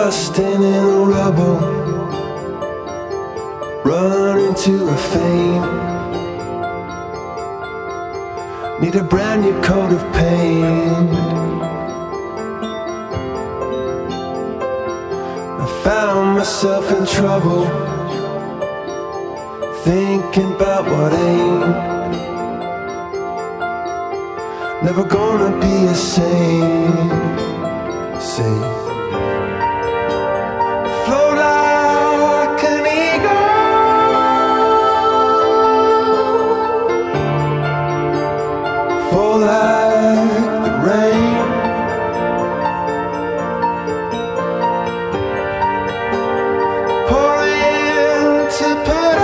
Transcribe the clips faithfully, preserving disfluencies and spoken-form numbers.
rusting in the rubble, running to a fame. Need a brand new coat of paint. I found myself in trouble, thinking about what ain't. Never gonna be a saint. Saint. Float like an eagle, fall like the rain. Pour in to put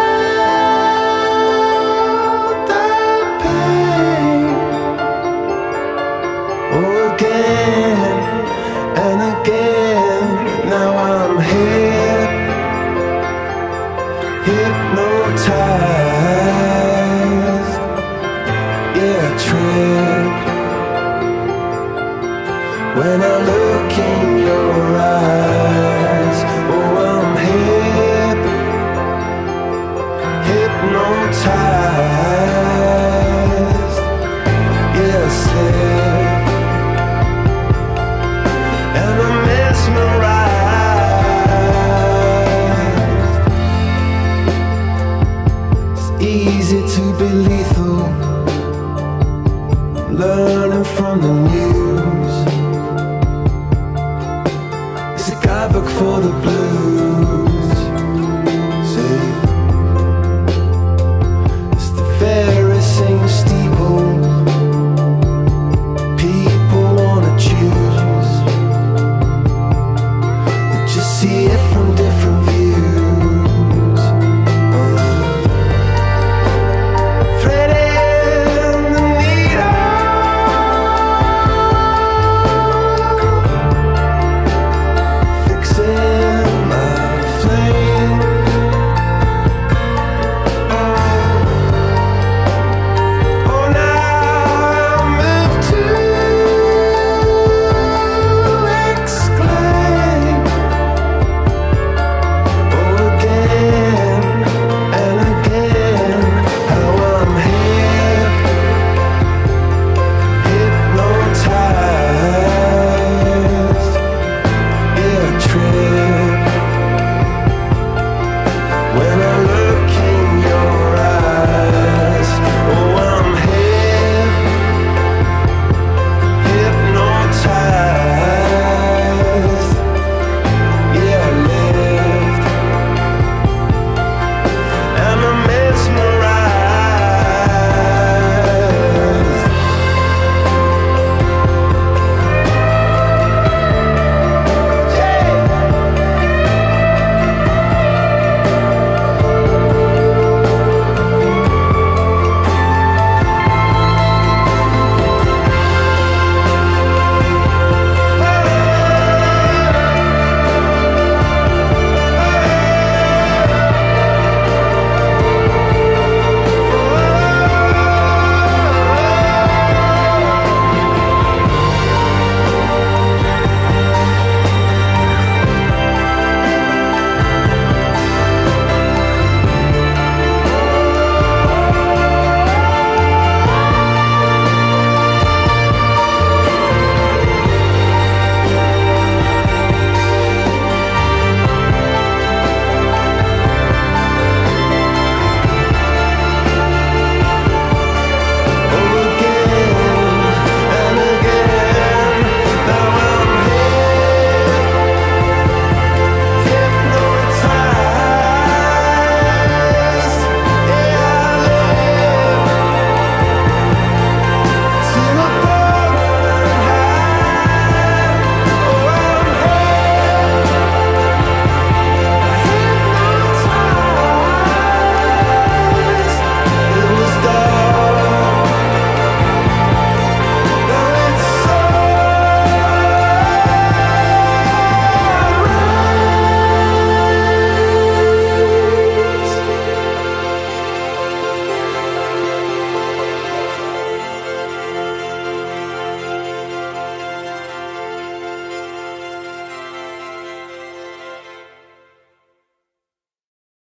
out the pain. Oh, again and again. Now I'm hip, hypnotized. Yeah, I trip when I look in your eyes. Oh, I'm hip, hypnotized. Yeah, I slip and I'm mesmerized. It's easy to be lethal, learning from the news. It's a guidebook for the blues.